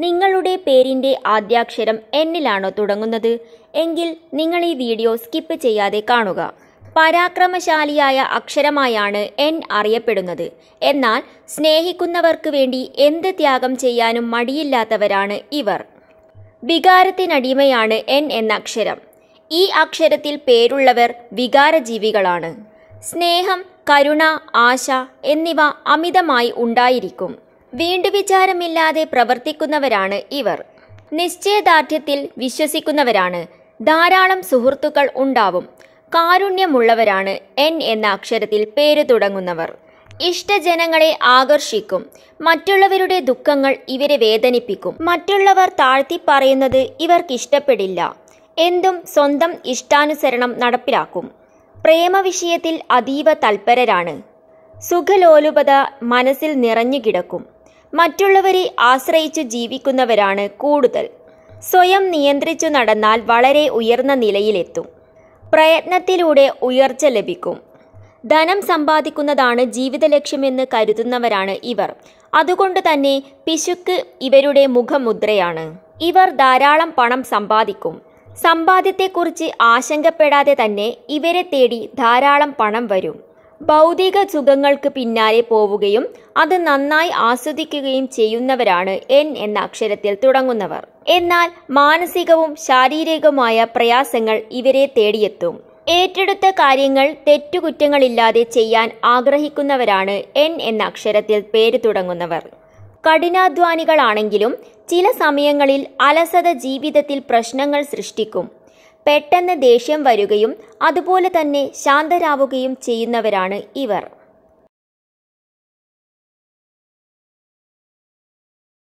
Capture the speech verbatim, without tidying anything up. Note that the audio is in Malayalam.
നിങ്ങളുടെ പേരിന്റെ ആദ്യാക്ഷരം എന്നിലാണോ തുടങ്ങുന്നത്? എങ്കിൽ നിങ്ങൾ ഈ വീഡിയോ സ്കിപ്പ് ചെയ്യാതെ കാണുക. പരാക്രമശാലിയായ അക്ഷരമായാണ് എൻ അറിയപ്പെടുന്നത്. എന്നാൽ സ്നേഹിക്കുന്നവർക്ക് വേണ്ടി എന്ത് ത്യാഗം ചെയ്യാനും മടിയില്ലാത്തവരാണ് ഇവർ. വികാരത്തിനടിമയാണ് എൻ എന്ന അക്ഷരം. ഈ അക്ഷരത്തിൽ പേരുള്ളവർ വികാരജീവികളാണ്. സ്നേഹം, കരുണ, ആശ എന്നിവ അമിതമായി ഉണ്ടായിരിക്കും. വീണ്ടുവിചാരമില്ലാതെ പ്രവർത്തിക്കുന്നവരാണ് ഇവർ. നിശ്ചയദാർഢ്യത്തിൽ വിശ്വസിക്കുന്നവരാണ്. ധാരാളം സുഹൃത്തുക്കൾ ഉണ്ടാവും. കാരുണ്യമുള്ളവരാണ് എൻ എന്ന അക്ഷരത്തിൽ പേര് തുടങ്ങുന്നവർ. ഇഷ്ടജനങ്ങളെ ആകർഷിക്കും. മറ്റുള്ളവരുടെ ദുഃഖങ്ങൾ ഇവരെ വേദനിപ്പിക്കും. മറ്റുള്ളവർ താഴ്ത്തി പറയുന്നത് ഇവർക്കിഷ്ടപ്പെടില്ല. എന്തും സ്വന്തം ഇഷ്ടാനുസരണം നടപ്പിലാക്കും. പ്രേമവിഷയത്തിൽ അതീവ തൽപരരാണ്. സുഖലോലുപത മനസ്സിൽ നിറഞ്ഞു കിടക്കും. മറ്റുള്ളവരെ ആശ്രയിച്ചു ജീവിക്കുന്നവരാണ് കൂടുതൽ. സ്വയം നിയന്ത്രിച്ചു നടന്നാൽ വളരെ ഉയർന്ന നിലയിലെത്തും. പ്രയത്നത്തിലൂടെ ഉയർച്ച ലഭിക്കും. ധനം സമ്പാദിക്കുന്നതാണ് ജീവിത ലക്ഷ്യമെന്ന് കരുതുന്നവരാണ് ഇവർ. അതുകൊണ്ട് തന്നെ പിശുക്ക് ഇവരുടെ മുഖമുദ്രയാണ്. ഇവർ ധാരാളം പണം സമ്പാദിക്കും. സമ്പാദ്യത്തെക്കുറിച്ച് ആശങ്കപ്പെടാതെ തന്നെ ഇവരെ തേടി ധാരാളം പണം വരും. ഭൗതിക സുഖങ്ങൾക്ക് പിന്നാലെ പോവുകയും അത് നന്നായി ആസ്വദിക്കുകയും ചെയ്യുന്നവരാണ് എൻ എന്ന അക്ഷരത്തിൽ തുടങ്ങുന്നവർ. എന്നാൽ മാനസികവും ശാരീരികവുമായ പ്രയാസങ്ങൾ ഇവരെ തേടിയെത്തും. ഏറ്റെടുത്ത കാര്യങ്ങൾ തെറ്റുകുറ്റങ്ങളില്ലാതെ ചെയ്യാൻ ആഗ്രഹിക്കുന്നവരാണ് എൻ എന്ന അക്ഷരത്തിൽ പേര് തുടങ്ങുന്നവർ. കഠിനാധ്വാനികളാണെങ്കിലും ചില സമയങ്ങളിൽ അലസത ജീവിതത്തിൽ പ്രശ്നങ്ങൾ സൃഷ്ടിക്കും. പെട്ടെന്ന് ദേഷ്യം വരുകയും അതുപോലെ തന്നെ ശാന്തരാവുകയും ചെയ്യുന്നവരാണ് ഇവർ.